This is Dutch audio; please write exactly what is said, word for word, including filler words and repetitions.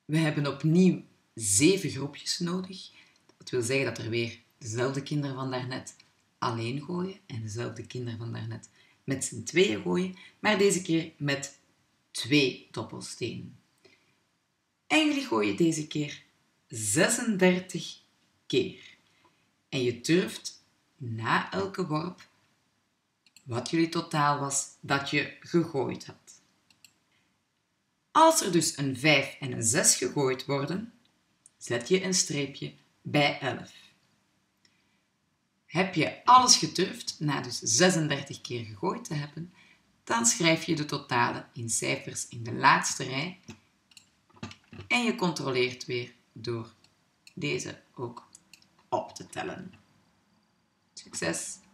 We hebben opnieuw zeven groepjes nodig. Dat wil zeggen dat er weer dezelfde kinderen van daarnet alleen gooien en dezelfde kinderen van daarnet met z'n tweeën gooien, maar deze keer met twee dobbelstenen. En jullie gooien deze keer zesendertig keer. En je durft na elke worp wat jullie totaal was dat je gegooid had. Als er dus een vijf en een zes gegooid worden, zet je een streepje bij elf. Heb je alles gedurfd na dus zesendertig keer gegooid te hebben, dan schrijf je de totalen in cijfers in de laatste rij en je controleert weer door deze ook op te tellen. Succes!